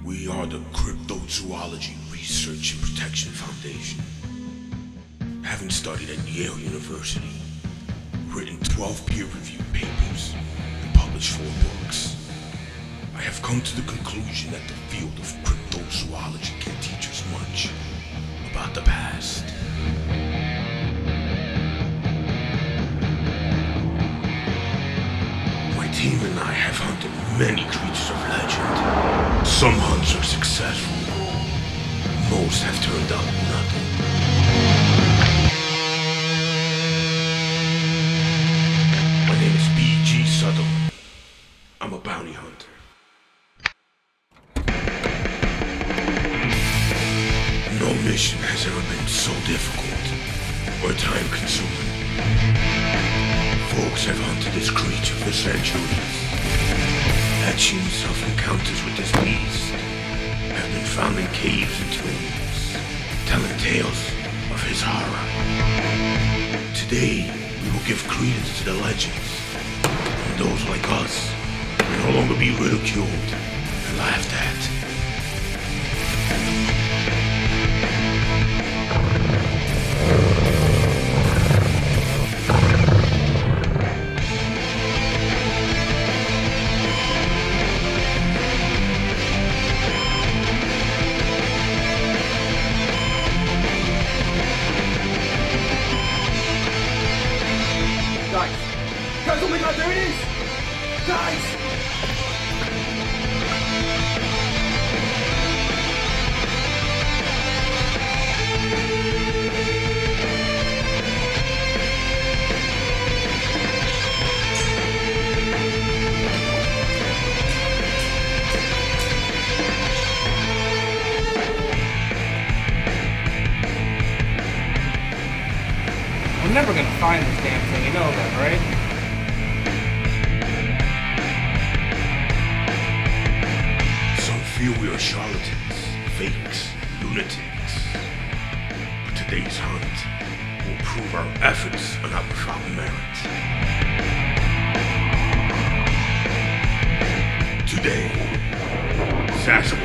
We are the Cryptozoology Research and Protection Foundation. Having studied at Yale University, written 12 peer-reviewed papers, and published 4 books, I have come to the conclusion that the field of cryptozoology can teach us much about the past. My team and I have hunted many creatures of legend. Some hunts are successful. Most have turned out nothing. My name is B.G. Sutherland. I'm a bounty hunter. No mission has ever been so difficult or time-consuming. Folks have hunted this creature for centuries. Etchings of encounters with this beast have been found in caves and tombs, telling tales of his horror. Today, we will give credence to the legends, and those like us will no longer be ridiculed and laughed at. Guys, oh my god, there it is! Guys! We're never gonna find this damn thing, you know that, right? Feel we are charlatans, fakes, lunatics. But today's hunt will prove our efforts are not without merit. Today, Sasquatch